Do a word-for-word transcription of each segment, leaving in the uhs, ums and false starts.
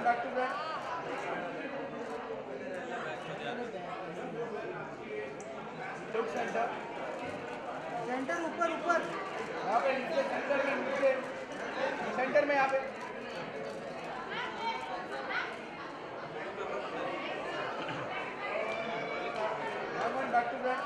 back to back. Look center. Center ऊपर ऊपर. यहाँ पे नीचे सेंटर में नीचे. सेंटर में यहाँ पे. One back to back.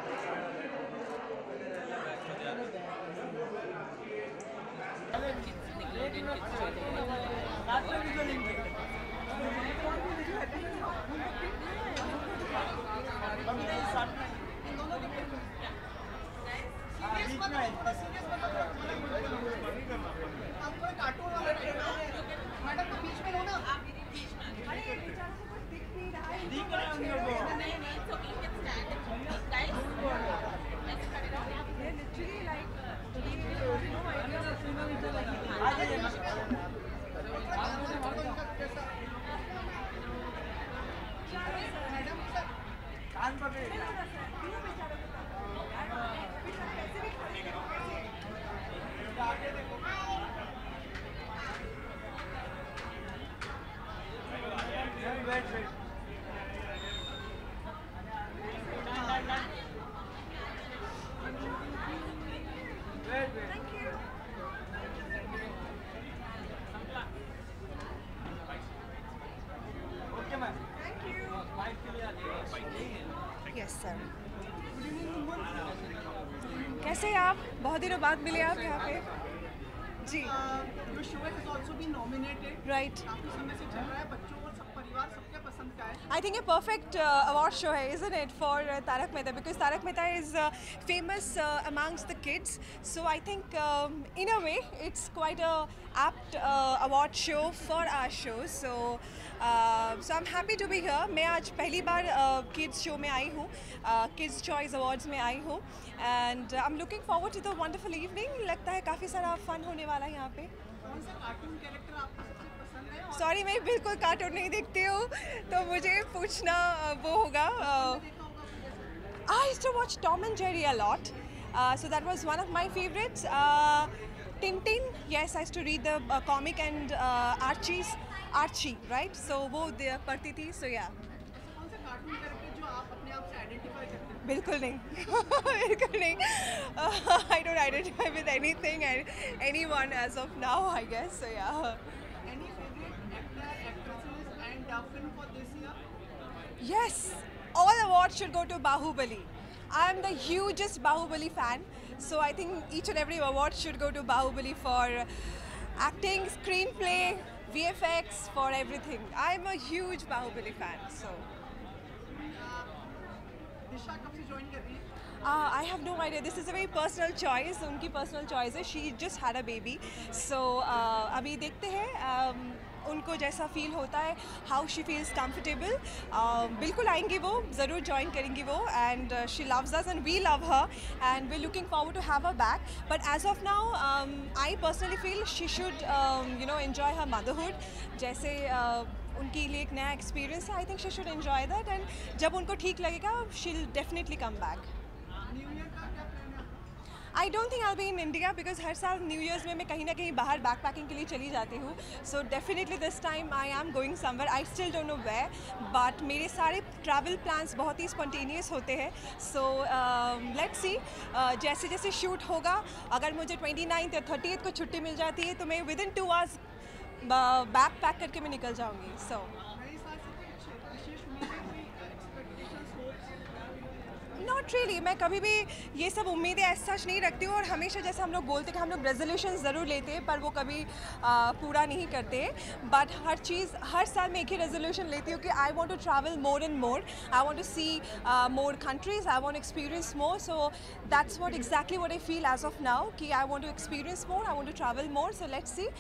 Madam को बीच में लो ना. Yes sir. कैसे हैं आप? बहुत दिनों बाद मिले आप यहाँ पे. जी. Your show has also been nominated. Right. काफी समय से चल रहा है. बच्चों और सब परिवार सबके पसंद का है. I think a perfect uh, award show hai, isn't it, for uh, Tarak Mehta, because Tarak Mehta is uh, famous uh, amongst the kids. So I think um, in a way it's quite a apt uh, award show for our show. So uh, so I'm happy to be here. मैं आज पहली बार uh, kids show में आई हूँ, uh, Kids Choice Awards में आई हूँ, and uh, I'm looking forward to the wonderful evening. लगता है काफ़ी सारा fun होने वाला है यहाँ पे. कौन सा कार्टून कैरेक्टर आपको सबसे पसंद है? और सॉरी मैं बिल्कुल कार्टून नहीं देखती हूँ, तो मुझे पूछना uh, वो होगा. uh, देखा होगा आपने जैसे? I used to watch Tom and Jerry a lot, uh, so that was one of my favorites. Uh, Tintin, yes, I used to read the uh, comic, and uh, Archie's Archie, right? So वो दे- पढ़ती थी, so yeah. कौन सा cartoon character जो आप अपने आप से आइडेंटिफाई करते हैं? बिल्कुल नहीं. बिल्कुल नहीं. Uh, I don't identify with anything and anyone as of now, I guess. So yeah. Any favorite actor, actresses, and uh, film for this year? Yes, all awards should go to Bahubali. I am the hugest Bahubali fan, so I think each and every award should go to Bahubali for acting, screenplay, V F X, for everything. I am a huge Bahubali fan, so. दिशा कब से join कर रही है? Uh, I have no idea. This is a very personal choice. उनकी personal choice है. She just had a baby, so uh, अभी देखते हैं. Um, उनको जैसा फील होता है, हाउ शी फील्स कंफर्टेबल. बिल्कुल आएंगी वो, ज़रूर ज्वाइन करेंगी वो, and she loves us and we love her, and we looking forward to have her back. But as of now I personally feel she should you know enjoy her motherhood. जैसे uh, उनके लिए एक नया experience है. I think she should enjoy that, and जब उनको ठीक लगेगा she will definitely come back. New year का क्या प्लान है आपका? I don't think I be in India, because हर साल न्यू ईयर्स में मैं कहीं ना कहीं बाहर बैक पैकिंग के लिए चली जाती हूँ. So definitely this time I am going somewhere. I still don't know where, but मेरे सारे ट्रैवल प्लान्स बहुत ही स्पॉन्टेनियस होते हैं. सो लेट्स सी, जैसे जैसे शूट होगा, अगर मुझे ट्वेंटी नाइन्थ या थर्टीथ को छुट्टी मिल जाती है तो मैं within two hours backpack करके मैं निकल जाऊँगी. सो नए साल से कुछ विशेष उम्मीदें, कोई एक्सपेक्टेशंस, होप्स? Not really. मैं कभी भी ये सब उम्मीदें ऐसा सच नहीं रखती हूँ, और हमेशा जैसे हम लोग बोलते हैं कि हम लोग रेजोल्यूशन ज़रूर लेते हैं, पर वो कभी आ, पूरा नहीं करते. बट हर चीज़, हर साल मैं एक ही रेजोल्यूशन लेती हूँ कि I want to travel more and more. I want to see more countries. I want to experience more. So that's what exactly what I feel as of now, कि I want to experience more, I want to travel more. So let's see.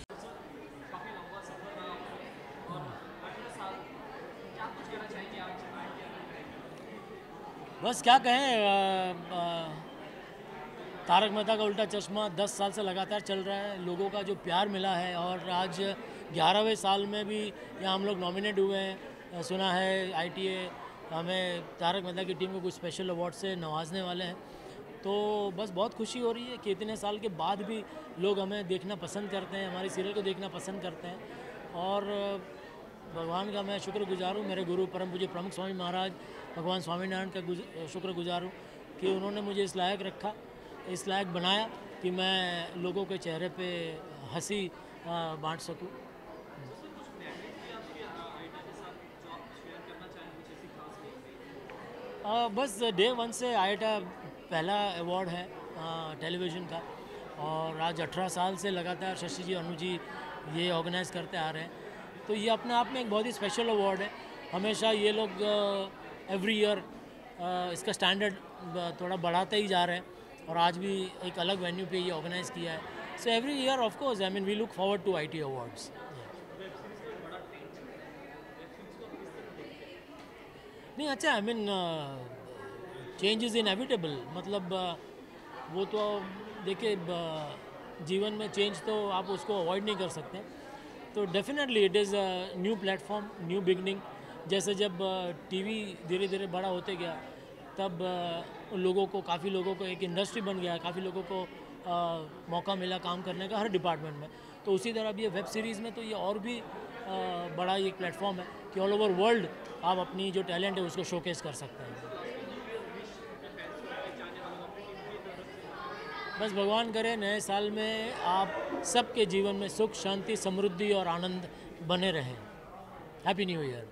बस क्या कहें, आ, आ, तारक मेहता का उल्टा चश्मा दस साल से लगातार चल रहा है. लोगों का जो प्यार मिला है, और आज ग्यारहवें साल में भी यहाँ हम लोग नॉमिनेट हुए हैं. सुना है आईटीए हमें तारक मेहता की टीम को कुछ स्पेशल अवार्ड से नवाजने वाले हैं. तो बस बहुत खुशी हो रही है कि इतने साल के बाद भी लोग हमें देखना पसंद करते हैं, हमारे सीरियल को देखना पसंद करते हैं. और भगवान का मैं शुक्रगुजार हूँ, मेरे गुरु परम पूज्य प्रमुख स्वामी महाराज भगवान स्वामीनारायण का शुक्रगुजार हूँ कि उन्होंने मुझे इस लायक रखा, इस लायक बनाया कि मैं लोगों के चेहरे पे हंसी बांट सकूँ। बस डे वन से आईटा पहला अवार्ड है टेलीविज़न का, और आज अठारह साल से लगातार शशि जी अनु जी ये ऑर्गेनाइज करते आ रहे हैं, तो ये अपने आप में एक बहुत ही स्पेशल अवार्ड है। हमेशा ये लोग एवरी ईयर इसका स्टैंडर्ड थोड़ा बढ़ाते ही जा रहे हैं, और आज भी एक अलग वेन्यू पे ये ऑर्गेनाइज किया है। So every year of course I mean we look forward to IT awards. नहीं अच्छा, I mean change is inevitable, मतलब uh, वो तो देखिए uh, जीवन में चेंज तो आप उसको अवॉइड नहीं कर सकते, तो definitely it is a new platform, new beginning. जैसे जब टीवी uh, धीरे धीरे बड़ा होते गया, तब uh, लोगों को काफ़ी लोगों को एक इंडस्ट्री बन गया, काफ़ी लोगों को uh, मौका मिला काम करने का हर डिपार्टमेंट में। तो उसी तरह अब ये वेब सीरीज़ में तो ये और भी uh, बड़ा एक प्लेटफॉर्म है कि ऑल ओवर वर्ल्ड आप अपनी जो टैलेंट है उसको शोकेस कर सकते हैं। बस भगवान करे नए साल में आप सबके जीवन में सुख, शांति, समृद्धि और आनंद बने रहें। Happy new year.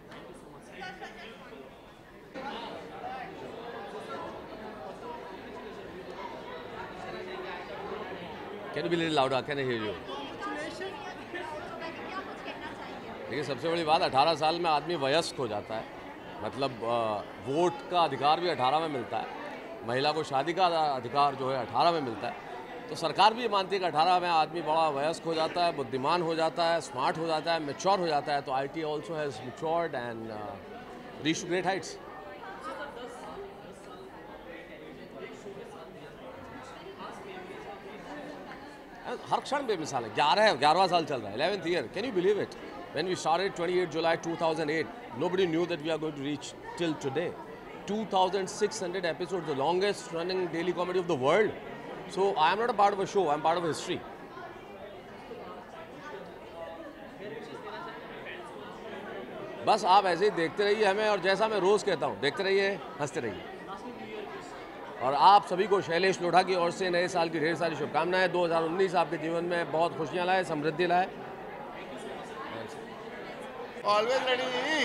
Can you be a little louder? Can I hear you? देखिए, सबसे बड़ी बात, अठारह साल में आदमी वयस्क हो जाता है, मतलब वोट का अधिकार भी अठारह में मिलता है, महिला को शादी का अधिकार जो है अठारह में मिलता है। तो सरकार भी ये मानती है कि अठारह में आदमी बड़ा वयस्क हो जाता है, बुद्धिमान हो जाता है, स्मार्ट हो जाता है, मैच्योर हो जाता है। तो I T also has matured and reached great heights. हर क्षण बेमिसाल है। ग्यारह ग्यारहवां साल चल रहा है, eleventh year. Can you believe it? When we started twenty-eighth July two thousand eight, nobody knew that we are going to reach till today. two thousand six hundred episodes, the longest running daily comedy of the world. So I am not a part of a show, I am part of history. बस आप ऐसे ही देखते रहिए हमें, और जैसा मैं रोज़ कहता हूँ, देखते रहिए, हंसते रहिए। और आप सभी को शैलेश लोढ़ा की ओर से नए साल की ढेर सारी शुभकामनाएं। दो हज़ार उन्नीस आपके जीवन में बहुत खुशियाँ लाए, समृद्धि लाए। Always ready.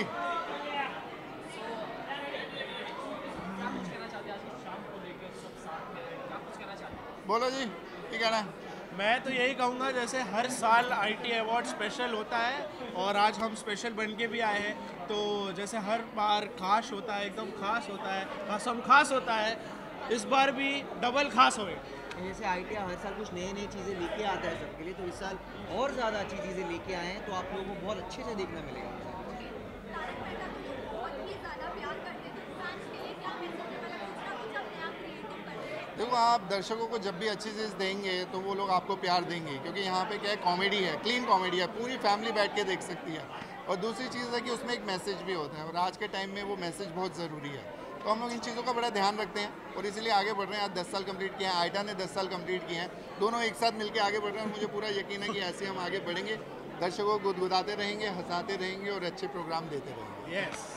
बोलो जी, क्या कहना है? मैं तो यही कहूँगा, जैसे हर साल आईटी अवार्ड स्पेशल होता है और आज हम स्पेशल बन के भी आए हैं, तो जैसे हर बार खास होता है, एकदम खास होता है, कसम खास होता है, इस बार भी डबल खास होए। जैसे आईटीआई हर साल कुछ नई नई चीज़ें लेके आता है सबके लिए, तो इस साल और ज़्यादा अच्छी चीज़ें लेके आए हैं, तो आप लोगों को बहुत अच्छे से देखना मिलेगा। देखो, आप दर्शकों को जब भी अच्छी चीज़ देंगे तो वो लोग आपको प्यार देंगे, क्योंकि यहाँ पे क्या है, कॉमेडी है, क्लीन कॉमेडी है, पूरी फैमिली बैठ के देख सकती है। और दूसरी चीज़ है कि उसमें एक मैसेज भी होता है, और आज के टाइम में वो मैसेज बहुत ज़रूरी है। तो हम लोग इन चीज़ों का बड़ा ध्यान रखते हैं और इसीलिए आगे बढ़ रहे हैं। आज दस साल कंप्लीट किए हैं, आईटा ने दस साल कंप्लीट किए हैं, दोनों एक साथ मिलकर आगे बढ़ रहे हैं। मुझे पूरा यकीन है कि ऐसे हम आगे बढ़ेंगे, दर्शकों को गुदगुदाते रहेंगे, हंसाते रहेंगे और अच्छे प्रोग्राम देते रहेंगे। यस,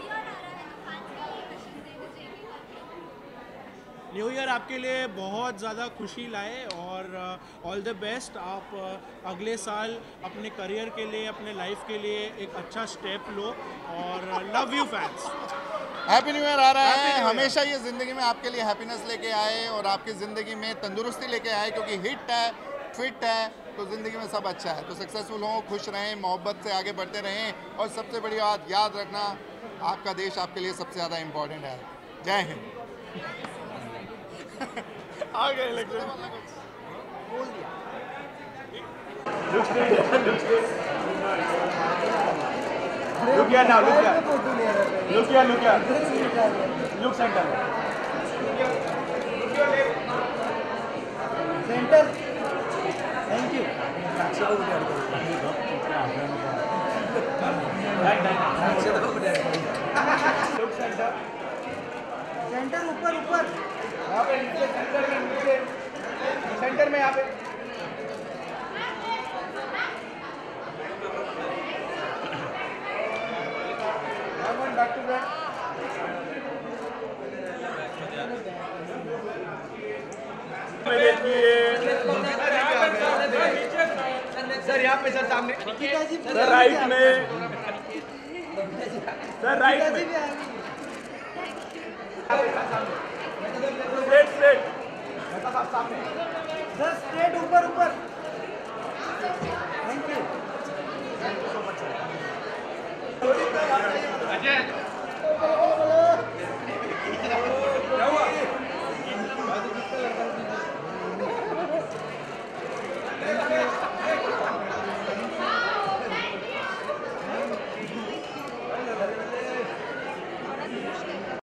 न्यू ईयर आपके लिए बहुत ज़्यादा खुशी लाए और ऑल द बेस्ट। आप uh, अगले साल अपने करियर के लिए, अपने लाइफ के लिए एक अच्छा स्टेप लो, और love you fans. Happy new year आ रहा है, हमेशा ये ज़िंदगी में आपके लिए हैप्पीनेस लेके आए और आपकी ज़िंदगी में तंदुरुस्ती लेके आए, क्योंकि हिट है, फिट है, तो ज़िंदगी में सब अच्छा है। तो सक्सेसफुल हों, खुश रहें, मोहब्बत से आगे बढ़ते रहें, और सबसे बड़ी बात याद रखना, आपका देश आपके लिए सबसे ज़्यादा इम्पोर्टेंट है। जय हिंद। आ गए इलेक्शन। बोल दिया। Look here now, look here. Look here, look here. Look center. Center. Thank you. Look center. Center ऊपर ऊपर. यहाँ पे नीचे सेंटर में नीचे सेंटर में यहाँ पे। सर यहाँ पे सर सामने सर राइट में सर राइट में स्ट्रेट स्ट्रेट सर स्ट्रेट ऊपर ऊपर थैंक यू अजय क्या हुआ